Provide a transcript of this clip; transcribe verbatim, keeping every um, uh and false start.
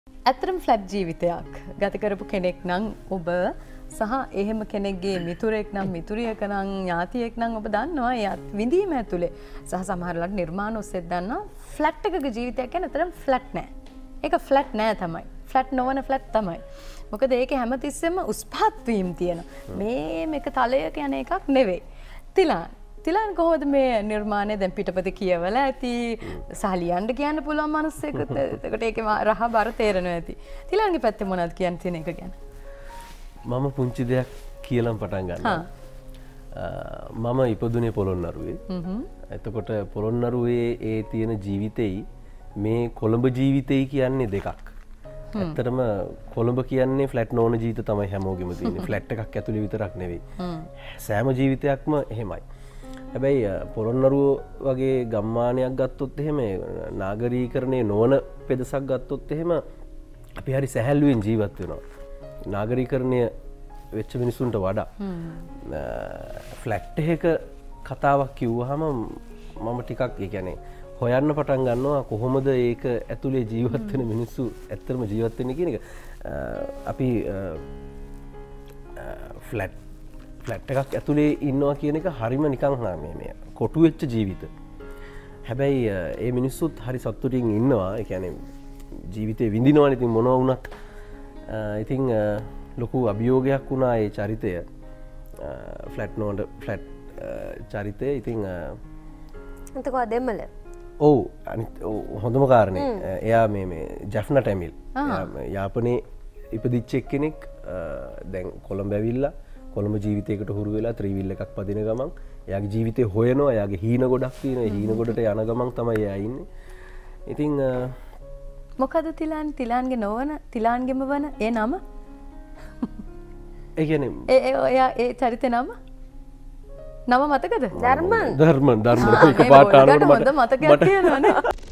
ඇත්තටම ෆ්ලැට් ජීවිතයක් ගත කරපු කෙනෙක් නම් ඔබ සහ එහෙම කෙනෙක්ගේ මිතුරෙක් නම් මිතුරියක නම් ඥාතියෙක් නම් ඔබ දන්නවා ඒ විඳීම ඇතුලේ සහ සමහරවිට නිර්මාණ ඔස්සේ දන්නවා ෆ්ලැට් එකක ජීවිතයක් කියන්නේ ඇත්තටම ෆ්ලැට් නෑ. ඒක ෆ්ලැට් නෑ තමයි. ෆ්ලැට් නොවන ෆ්ලැට් තමයි. මොකද ඒකේ හැමතිස්සෙම උස් පහත් වීම තියෙනවා. මේ මේක තලයක යන එකක් නෙවෙයි. තිලාන් තිලාන් කොහොමද මේ නිර්මාණය දැන් පිටපත කියවලා ඇති සහලියන්න කියන්න පුළුවන් මිනිස්සෙකුට එතකොට ඒකේ රහ බර තේරෙනවා ඇති. තිලාන්ගේ පැත්තේ මොනවද කියන්න තියෙන එක ගැන? මම පුංචි දෙයක් කියලා පටන් ගන්නවා. මම ඉපදුනේ පොළොන්නරුවේ. එතකොට පොළොන්නරුවේ ඒ තියෙන ජීවිතේයි මේ කොළඹ ජීවිතේයි කියන්නේ දෙකක්. ඇත්තටම කොළඹ කියන්නේ ෆ්ලැට් නොවන ජීවිත තමයි හැමෝගෙම තියෙන්නේ. ෆ්ලැට් එකක් ඇතුලේ විතරක් නෙවෙයි. සෑම ජීවිතයක්ම එහෙමයි. හැබැයි පොළොන්නරුව වගේ ගම්මානයක් ගත්තොත් එහෙම නාගරීකරණය නොවන පෙදසක් ගත්තොත් එහෙම අපි හරි සැහැල්ලුවෙන් ජීවත් වෙනවා. නාගරීකරණය වෙච්ච මිනිසුන්ට වඩා ෆ්ලැට් එක කතාවක් කිව්වහම මම ටිකක් ඒ කියන්නේ හොයන්න පටන් ගන්නවා කොහොමද ඒක ඇතුලේ ජීවත් වෙන මිනිස්සු ඇත්තටම ජීවත් වෙන්නේ කියන එක. අපි ෆ්ලැට් ෆ්ලැට් එකක් ඇතුලේ ඉන්නවා කියන එක හරිම නිකන් මේ මේ කොටු වෙච්ච ජීවිත. හැබැයි ඒ මිනිස්සුත් හරි සතුටින් ඉන්නවා. ඒ කියන්නේ ජීවිතේ විඳිනවනේ. ඉතින් මොනවා වුණත් ඉතින් ලොකු අභියෝගයක් වුණා ඒ චරිතය. ෆ්ලැට් නොවන ෆ්ලැට් චරිතය. ඉතින් එතකොට දෙමළ. ඔව් අනිත් හොඳම කාරණේ එයා මේ මේ ජැෆ්නා ටැමිල්. යාපනයේ ඉපදිච්ච එක්කෙනෙක් දැන් කොළඹ ඇවිල්ලා කොළඹ ජීවිතයකට හුරු වෙලා ත්‍රිවිල් එකක් පදින ගමන් එයාගේ ජීවිතේ හොයනවා. එයාගේ හීන ගොඩක් තියෙනවා. ඒ හීන ගොඩට යන ගමන් තමයි එයා ඉන්නේ. ඉතින් මොකද තිලාන් තිලාන්ගේ නොවන තිලාන්ගෙම වන ඒ නම? ඒ කියන්නේ ඒ එයා ඒ චරිතේ නම? නම මතකද? ධර්මන්. ධර්මන් ධර්මන් එක පාට හොඳ මතකයක් තියෙනවනේ.